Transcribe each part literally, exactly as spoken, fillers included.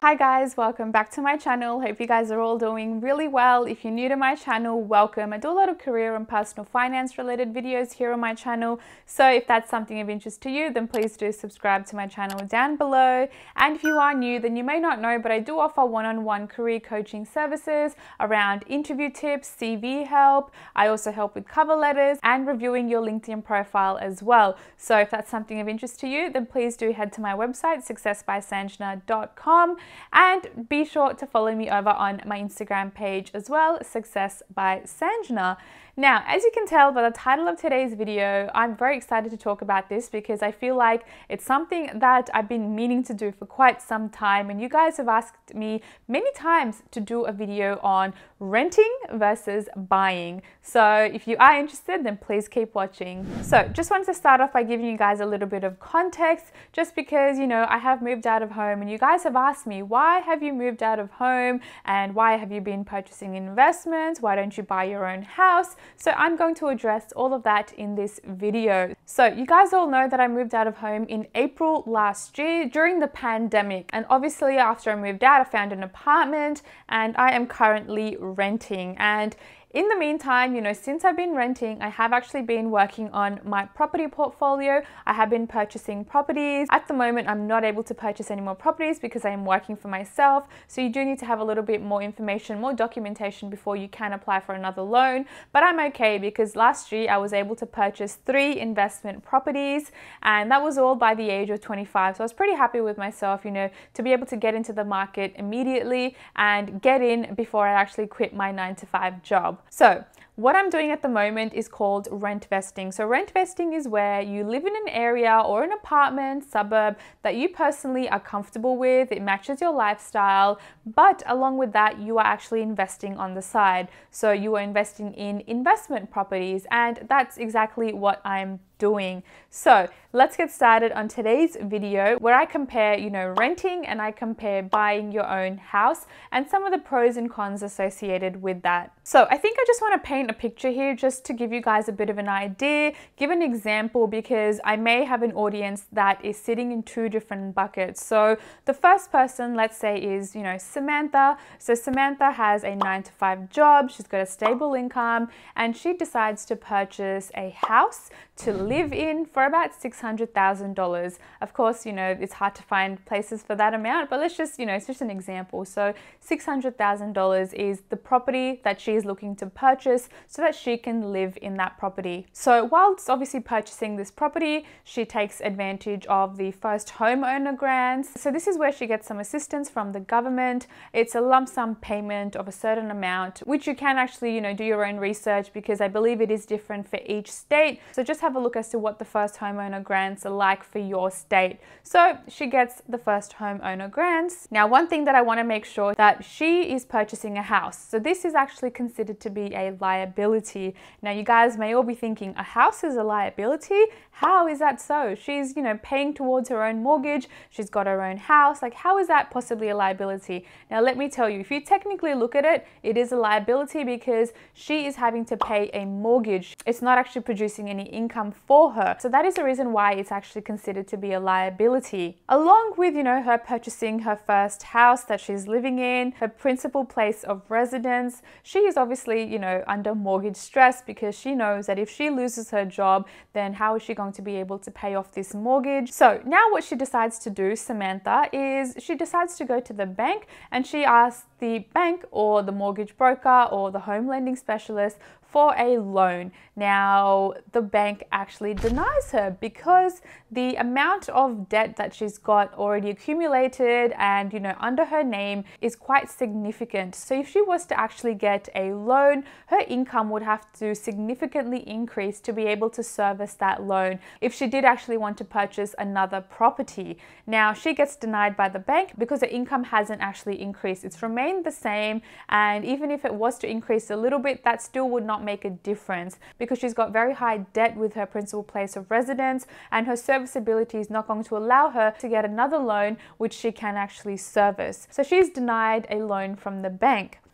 Hi guys, welcome back to my channel. Hope you guys are all doing really well. If you're new to my channel, welcome. I do a lot of career and personal finance related videos here on my channel. So if that's something of interest to you, then please do subscribe to my channel down below. And if you are new, then you may not know, but I do offer one-on-one career coaching services around interview tips, C V help. I also help with cover letters and reviewing your LinkedIn profile as well. So if that's something of interest to you, then please do head to my website, success by sanjna dot com. And be sure to follow me over on my Instagram page as well, Success by Sanjna. Now, as you can tell by the title of today's video, I'm very excited to talk about this because I feel like it's something that I've been meaning to do for quite some time, and you guys have asked me many times to do a video on renting versus buying. So if you are interested, then please keep watching. So just wanted to start off by giving you guys a little bit of context, just because, you know, I have moved out of home and you guys have asked me, why have you moved out of home and why have you been purchasing investments? Why don't you buy your own house? So I'm going to address all of that in this video. So you guys all know that I moved out of home in April last year during the pandemic. And obviously after I moved out, I found an apartment and I am currently renting. And in the meantime, you know, since I've been renting, I have actually been working on my property portfolio. I have been purchasing properties. At the moment, I'm not able to purchase any more properties because I am working for myself. So you do need to have a little bit more information, more documentation before you can apply for another loan. But I'm okay because last year I was able to purchase three investment properties, and that was all by the age of twenty-five. So I was pretty happy with myself, you know, to be able to get into the market immediately and get in before I actually quit my nine to five job. So what I'm doing at the moment is called rent vesting. So rent vesting is where you live in an area or an apartment, suburb that you personally are comfortable with. It matches your lifestyle, but along with that, you are actually investing on the side. So you are investing in investment properties, and that's exactly what I'm doing. So let's get started on today's video where I compare, you know, renting and I compare buying your own house and some of the pros and cons associated with that. So I think I just want to paint a picture here just to give you guys a bit of an idea, give an example, because I may have an audience that is sitting in two different buckets. So the first person, let's say, is, you know, Samantha. So Samantha has a nine to five job, she's got a stable income, and she decides to purchase a house to live in for about six hundred thousand dollars. Of course, you know, it's hard to find places for that amount, but let's just, you know, it's just an example. So six hundred thousand dollars is the property that she is looking to purchase so that she can live in that property. So whilst obviously purchasing this property, she takes advantage of the first homeowner grants. So this is where she gets some assistance from the government. It's a lump sum payment of a certain amount, which you can actually, you know, do your own research because I believe it is different for each state. So just have a look as to what the first homeowner grants are like for your state. So she gets the first homeowner grants. Now, one thing that I want to make sure that she is purchasing a house. So this is actually considered to be a liability. Now, you guys may all be thinking, a house is a liability? How is that so? She's, you know, paying towards her own mortgage. She's got her own house. Like, how is that possibly a liability? Now, let me tell you, if you technically look at it, it is a liability because she is having to pay a mortgage. It's not actually producing any income for her. So that is the reason why it's actually considered to be a liability. Along with, you know, her purchasing her first house that she's living in, her principal place of residence, she is obviously, you know, under mortgage stress because she knows that if she loses her job, then how is she going to be able to pay off this mortgage? So now what she decides to do, Samantha, is she decides to go to the bank and she asks the bank or the mortgage broker or the home lending specialist for a loan. Now, the bank actually denies her because the amount of debt that she's got already accumulated and, you know, under her name is quite significant. So if she was to actually get a loan, her income would have to significantly increase to be able to service that loan if she did actually want to purchase another property. Now, she gets denied by the bank because her income hasn't actually increased. It's remained the same, and even if it was to increase a little bit, that still would not make a difference because she's got very high debt with her principal place of residence, and her serviceability is not going to allow her to get another loan which she can actually service. So she's denied a loan from the bank.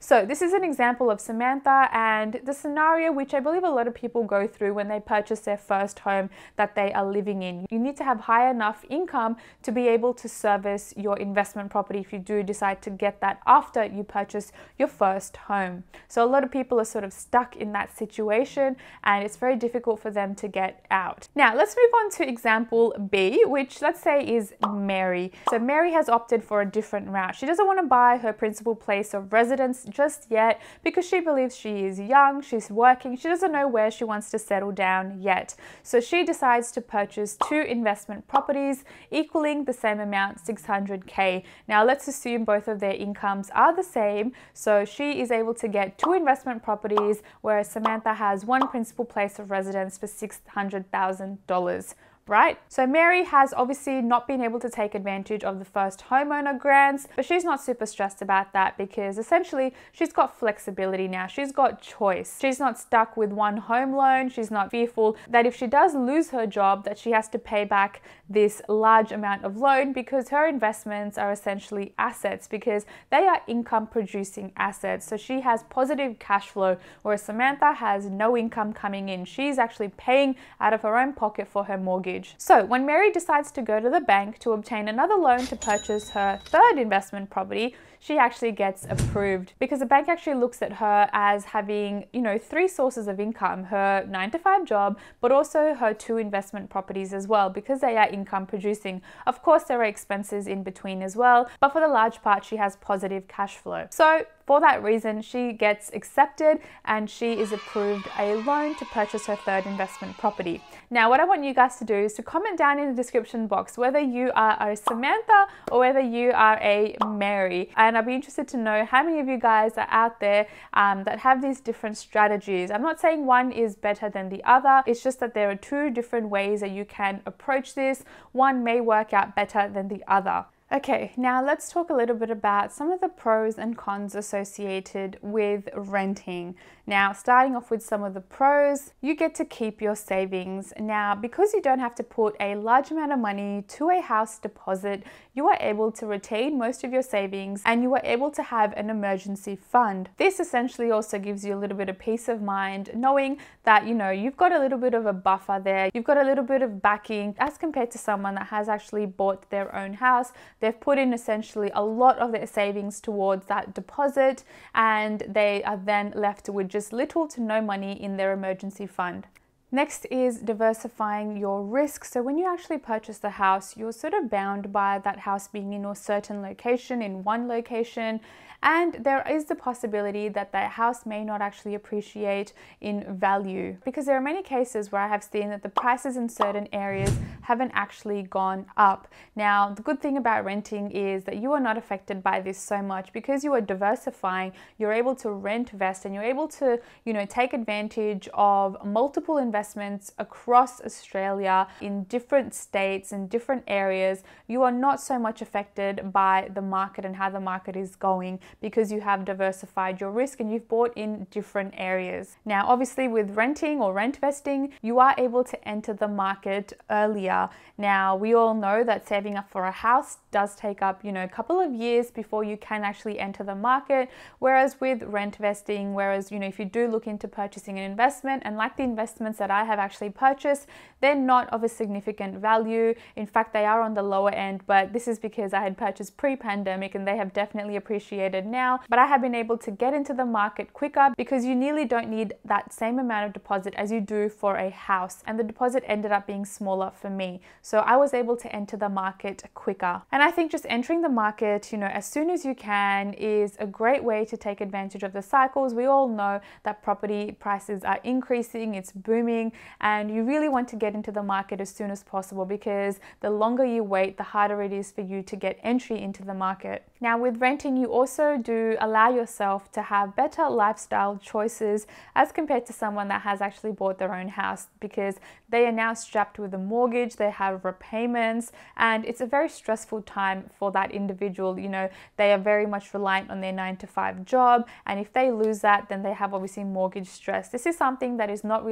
So this is an example of Samantha and the scenario which I believe a lot of people go through when they purchase their first home that they are living in. You need to have high enough income to be able to service your investment property if you do decide to get that after you purchase your first home. So a lot of people are sort of stuck in that situation and it's very difficult for them to get out. Now let's move on to example B, which let's say is Mary. So Mary has opted for a different route. She doesn't want to buy her principal place of residence just yet because she believes she is young, she's working, she doesn't know where she wants to settle down yet. So she decides to purchase two investment properties equaling the same amount, six hundred K. Now let's assume both of their incomes are the same. So she is able to get two investment properties, whereas Samantha has one principal place of residence for six hundred thousand dollars. Right? So Mary has obviously not been able to take advantage of the first homeowner grants, but she's not super stressed about that because essentially she's got flexibility now. She's got choice. She's not stuck with one home loan. She's not fearful that if she does lose her job that she has to pay back this large amount of loan because her investments are essentially assets because they are income producing assets. So she has positive cash flow, whereas Samantha has no income coming in. She's actually paying out of her own pocket for her mortgage. So when Mary decides to go to the bank to obtain another loan to purchase her third investment property, she actually gets approved because the bank actually looks at her as having, you know, three sources of income, her nine to five job, but also her two investment properties as well because they are income producing. Of course, there are expenses in between as well, but for the large part, she has positive cash flow. So for that reason, she gets accepted and she is approved a loan to purchase her third investment property. Now, what I want you guys to do is to comment down in the description box whether you are a Samantha or whether you are a Mary. And I'll be interested to know how many of you guys are out there um, that have these different strategies. I'm not saying one is better than the other. It's just that there are two different ways that you can approach this. One may work out better than the other. Okay, now let's talk a little bit about some of the pros and cons associated with renting. Now, starting off with some of the pros, you get to keep your savings. Now, because you don't have to put a large amount of money to a house deposit, you are able to retain most of your savings and you are able to have an emergency fund. This essentially also gives you a little bit of peace of mind, knowing that, you know, you've got a little bit of a buffer there, you've got a little bit of backing as compared to someone that has actually bought their own house. They've put in essentially a lot of their savings towards that deposit and they are then left with just little to no money in their emergency fund. Next is diversifying your risk. So when you actually purchase the house, you're sort of bound by that house being in a certain location, in one location, and there is the possibility that that house may not actually appreciate in value because there are many cases where I have seen that the prices in certain areas haven't actually gone up. Now, the good thing about renting is that you are not affected by this so much because you are diversifying. You're able to rentvest and you're able to, you know, take advantage of multiple investments across Australia in different states and different areas. You are not so much affected by the market and how the market is going because you have diversified your risk and you've bought in different areas. Now, obviously with renting or rent vesting, you are able to enter the market earlier. Now, we all know that saving up for a house does take up, you know, a couple of years before you can actually enter the market. Whereas with rent vesting, whereas, you know, if you do look into purchasing an investment, and like the investments that I have actually purchased, they're not of a significant value. In fact, they are on the lower end, but this is because I had purchased pre-pandemic and they have definitely appreciated now. But I have been able to get into the market quicker because you nearly don't need that same amount of deposit as you do for a house. And the deposit ended up being smaller for me. So I was able to enter the market quicker. And I think just entering the market, you know, as soon as you can is a great way to take advantage of the cycles. We all know that property prices are increasing, it's booming, and you really want to get into the market as soon as possible because the longer you wait, the harder it is for you to get entry into the market. Now, with renting, you also do allow yourself to have better lifestyle choices as compared to someone that has actually bought their own house because they are now strapped with a mortgage, they have repayments, and it's a very stressful time for that individual. You know, they are very much reliant on their nine to five job, and if they lose that, then they have obviously mortgage stress. This is something that is not really associated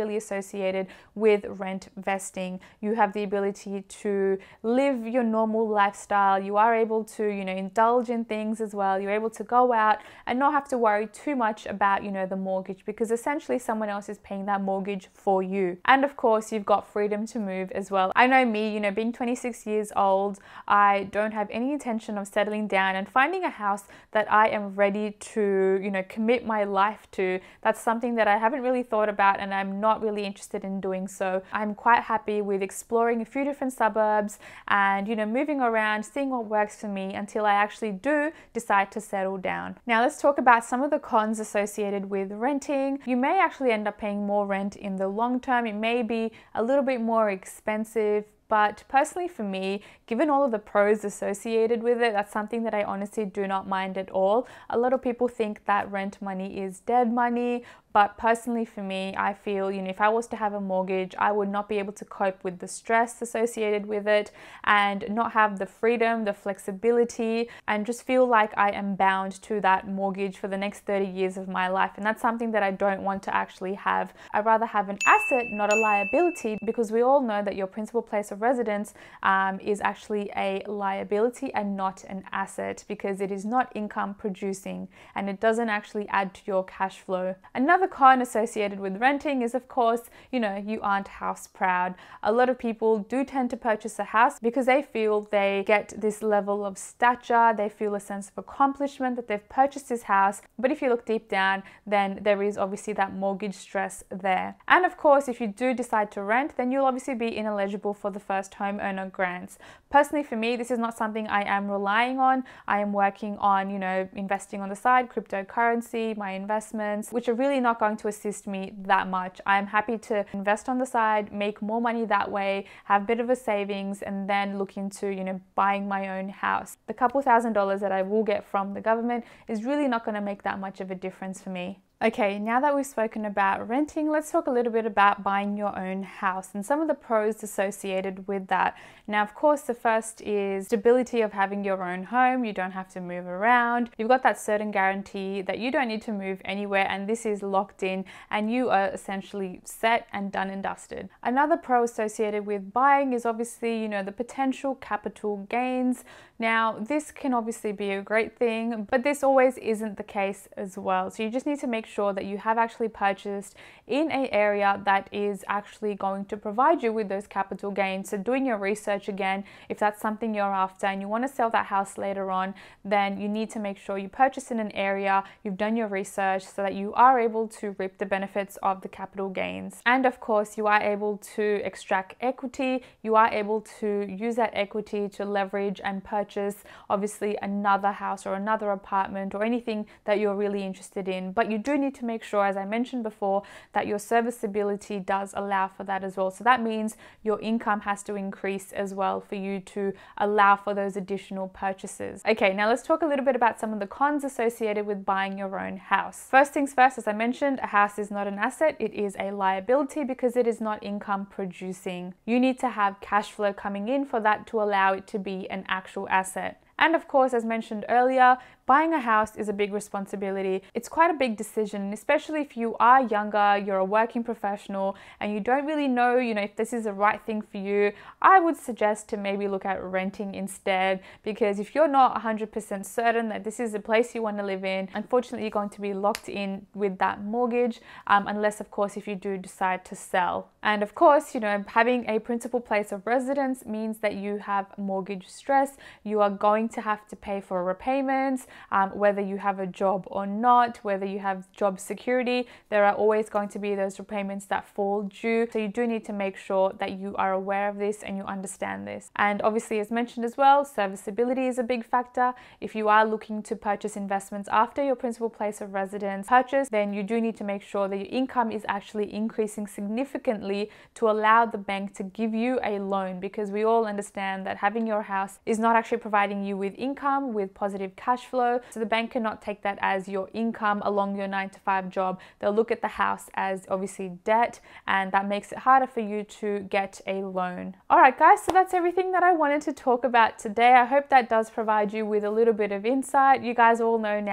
associated with rent vesting. You have the ability to live your normal lifestyle. You are able to, you know, indulge in things as well. You're able to go out and not have to worry too much about, you know, the mortgage, because essentially someone else is paying that mortgage for you. And of course, you've got freedom to move as well. I know me, you know, being twenty-six years old, I don't have any intention of settling down and finding a house that I am ready to, you know, commit my life to. That's something that I haven't really thought about, and I'm not really interested in doing so. I'm quite happy with exploring a few different suburbs and, you know, moving around, seeing what works for me until I actually do decide to settle down. Now let's talk about some of the cons associated with renting. You may actually end up paying more rent in the long term. It may be a little bit more expensive, but personally for me, given all of the pros associated with it, that's something that I honestly do not mind at all. A lot of people think that rent money is dead money, but personally for me, I feel, you know, if I was to have a mortgage, I would not be able to cope with the stress associated with it and not have the freedom, the flexibility, and just feel like I am bound to that mortgage for the next thirty years of my life. And that's something that I don't want to actually have. I'd rather have an asset, not a liability, because we all know that your principal place of residence um, is actually a liability and not an asset, because it is not income producing and it doesn't actually add to your cash flow. Another con associated with renting is, of course, you know, you aren't house proud. A lot of people do tend to purchase a house because they feel they get this level of stature, they feel a sense of accomplishment that they've purchased this house. But if you look deep down, then there is obviously that mortgage stress there. And of course, if you do decide to rent, then you'll obviously be ineligible for the first homeowner grants. Personally, for me, this is not something I am relying on. I am working on, you know, investing on the side, cryptocurrency, my investments, which are really not going to assist me that much. I'm happy to invest on the side, make more money that way, have a bit of a savings, and then look into, you know, buying my own house. The couple thousand dollars that I will get from the government is really not going to make that much of a difference for me. Okay, now that we've spoken about renting, let's talk a little bit about buying your own house and some of the pros associated with that. Now, of course, the first is stability of having your own home. You don't have to move around. You've got that certain guarantee that you don't need to move anywhere, and this is locked in and you are essentially set and done and dusted. Another pro associated with buying is obviously, you know, the potential capital gains. Now, this can obviously be a great thing, but this always isn't the case as well. So you just need to make sure that you have actually purchased in an area that is actually going to provide you with those capital gains. So doing your research again, if that's something you're after and you want to sell that house later on, then you need to make sure you purchase in an area, you've done your research so that you are able to reap the benefits of the capital gains. And of course, you are able to extract equity. You are able to use that equity to leverage and purchase obviously another house or another apartment or anything that you're really interested in. But you do need to make sure, as I mentioned before, that your serviceability does allow for that as well. So that means your income has to increase as well for you to allow for those additional purchases. Okay, now let's talk a little bit about some of the cons associated with buying your own house. First things first, as I mentioned, a house is not an asset, it is a liability because it is not income producing. You need to have cash flow coming in for that to allow it to be an actual asset. And of course, as mentioned earlier, buying a house is a big responsibility. It's quite a big decision, especially if you are younger, you're a working professional, and you don't really know, you know, if this is the right thing for you. I would suggest to maybe look at renting instead, because if you're not one hundred percent certain that this is the place you want to live in, unfortunately, you're going to be locked in with that mortgage, um, unless, of course, if you do decide to sell. And of course, you know, having a principal place of residence means that you have mortgage stress. You are going to have to pay for repayments, um, whether you have a job or not, whether you have job security, there are always going to be those repayments that fall due. So you do need to make sure that you are aware of this and you understand this. And obviously, as mentioned as well, serviceability is a big factor. If you are looking to purchase investments after your principal place of residence purchase, then you do need to make sure that your income is actually increasing significantly to allow the bank to give you a loan, because we all understand that having your house is not actually providing you with income, with positive cash flow. So the bank cannot take that as your income along your nine to five job. They'll look at the house as obviously debt, and that makes it harder for you to get a loan. All right, guys, so that's everything that I wanted to talk about today. I hope that does provide you with a little bit of insight. You guys all know now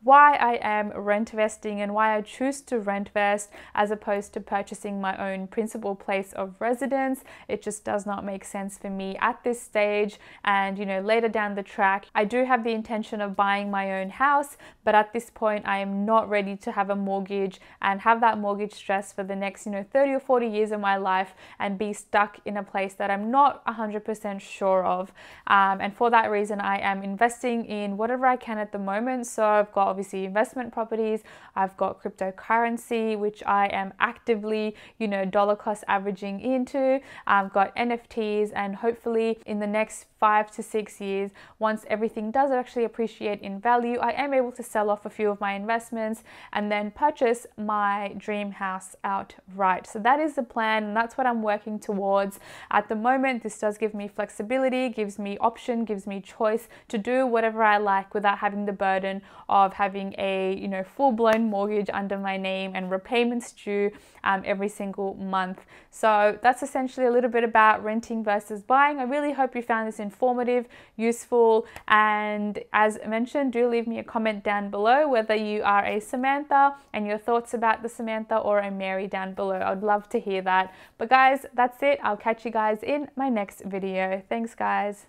why I am rent vesting and why I choose to rent vest as opposed to purchasing my own principal place of residence. It just does not make sense for me at this stage. And you know, later down the track, I do have the intention of buying my own house, but at this point I am not ready to have a mortgage and have that mortgage stress for the next, you know, thirty or forty years of my life and be stuck in a place that I'm not one hundred percent sure of. Um, and for that reason, I am investing in whatever I can at the moment. So I've got obviously investment properties, I've got cryptocurrency, which I am actively, you know, dollar cost averaging into. I've got N F Ts, and hopefully in the next five to six years, once everything does actually appreciate in value, I am able to sell off a few of my investments and then purchase my dream house outright. So that is the plan, and that's what I'm working towards. At the moment, this does give me flexibility, gives me option, gives me choice to do whatever I like without having the burden of having a, you know, full-blown mortgage under my name and repayments due um, every single month. So that's essentially a little bit about renting versus buying. I really hope you found this informative, useful, and as mentioned, do leave me a comment down below whether you are a Samantha and your thoughts about the Samantha, or a Mary down below. I'd love to hear that. But guys, that's it. I'll catch you guys in my next video. Thanks guys.